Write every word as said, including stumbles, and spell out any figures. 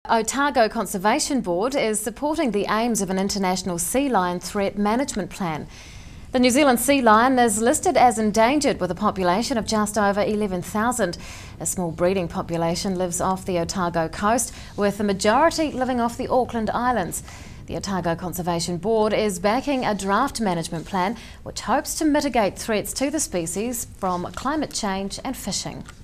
Otago Conservation Board is supporting the aims of an international sea lion threat management plan. The New Zealand sea lion is listed as endangered with a population of just over eleven thousand. A small breeding population lives off the Otago coast, with the majority living off the Auckland Islands. The Otago Conservation Board is backing a draft management plan which hopes to mitigate threats to the species from climate change and fishing.